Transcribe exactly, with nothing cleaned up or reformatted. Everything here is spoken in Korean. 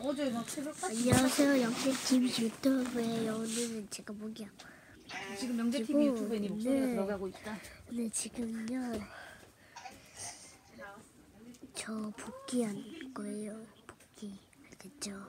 어제 막 새벽 안녕하세요, 영재티비 유튜브예요. 오늘은 제가 뭐냐? 지금 영재티비 유튜브에 네 목소리가 들어가고 있다. 네, 지금요. 저 복귀한 거예요. 복귀. 알겠죠?